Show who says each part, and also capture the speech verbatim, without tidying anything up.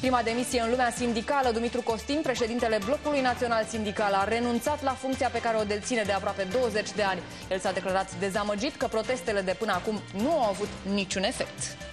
Speaker 1: Prima demisie în lumea sindicală, Dumitru Costin, președintele Blocului Național Sindical, a renunțat la funcția pe care o deține de aproape douăzeci de ani. El s-a declarat dezamăgit că protestele de până acum nu au avut niciun efect.